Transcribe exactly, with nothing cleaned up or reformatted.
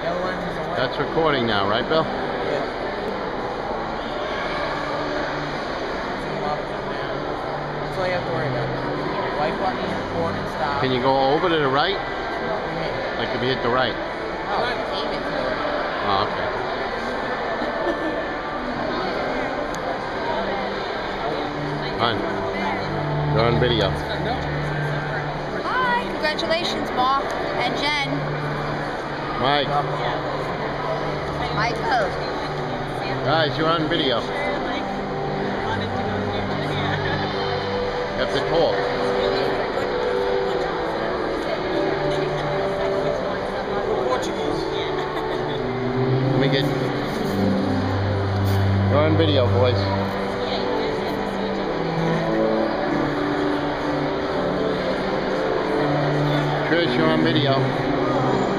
That's recording now, right, Bill? Yeah. That's all you have to worry about. White button, record and stop. Can you go over to the right? Like if you hit the right? Oh, aim it to the right. Oh, okay. On. You're on video. Hi, congratulations, Mark and Jen. Mike. Michael. Guys, you're on video. You have to talk. Let me get... You're on video, boys. Trish, you're on video.